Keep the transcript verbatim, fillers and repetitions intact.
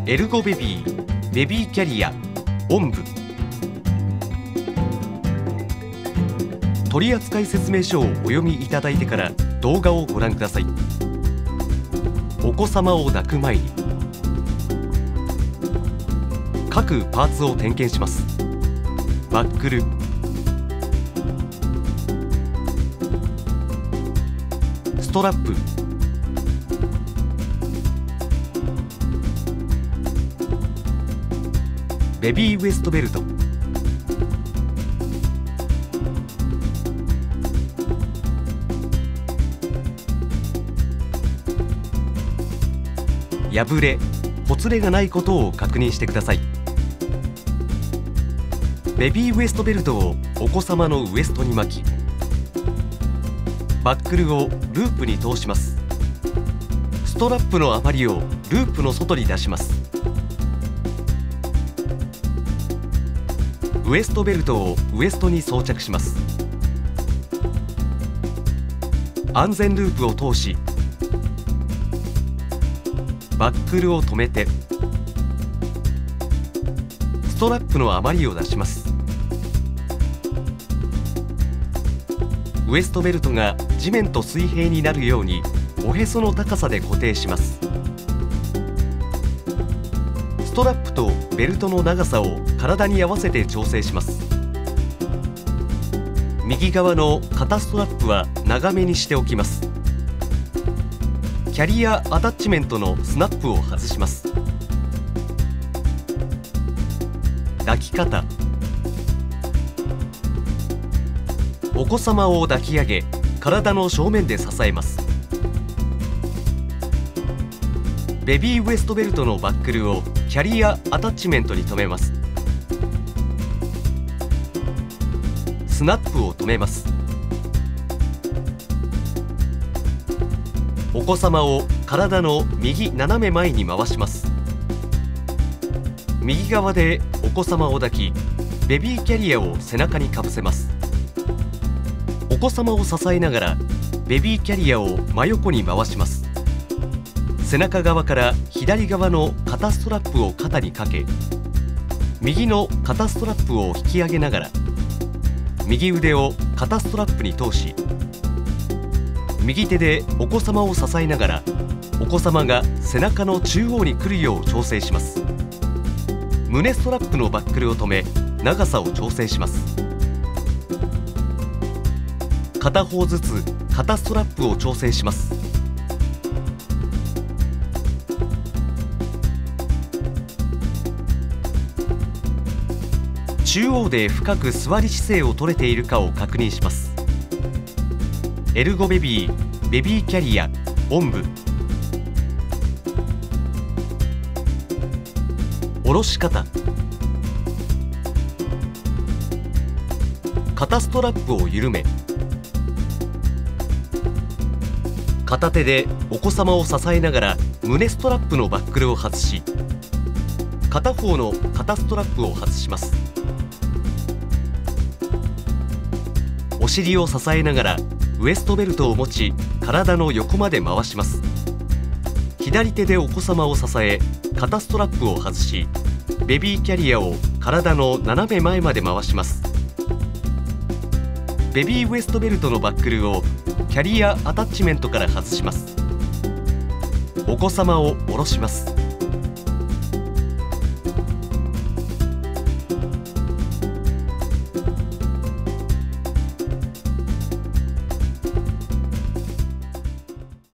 エルゴベビーベビーキャリアおんぶ。取扱説明書をお読みいただいてから動画をご覧ください。お子様を抱く前に各パーツを点検します。バックル、ストラップ、ベビーウエストベルト、破れ、ほつれがないことを確認してください。ベビーウエストベルトをお子様のウエストに巻き、バックルをループに通します。ストラップの余りをループの外に出します。ウエストベルトをウエストに装着します。安全ループを通し、バックルを止めてストラップの余りを出します。ウエストベルトが地面と水平になるようにおへその高さで固定します。ストラップとベルトの長さを体に合わせて調整します。右側の肩ストラップは長めにしておきます。キャリアアタッチメントのスナップを外します。抱き方、お子様を抱き上げ、体の正面で支えます。ベビーウエストベルトのバックルをキャリアアタッチメントに留めます。スナップを止めます。お子様を体の右斜め前に回します。右側でお子様を抱き、ベビーキャリアを背中にかぶせます。お子様を支えながらベビーキャリアを真横に回します。背中側から左側の肩ストラップを肩にかけ、右の肩ストラップを引き上げながら右腕を肩ストラップに通し、右手でお子様を支えながらお子様が背中の中央に来るよう調整します。胸ストラップのバックルを止め、長さを調整します。片方ずつ肩ストラップを調整します。中央で深く座り姿勢をとれているかを確認します。エルゴベビーベビーキャリアおんぶ。下ろし方、肩ストラップを緩め、片手でお子様を支えながら胸ストラップのバックルを外し、片方の肩ストラップを外します。お尻を支えながらウエストベルトを持ち、体の横まで回します。左手でお子様を支え、肩ストラップを外し、ベビーキャリアを体の斜め前まで回します。ベビーウエストベルトのバックルをキャリアアタッチメントから外します。お子様を下ろします。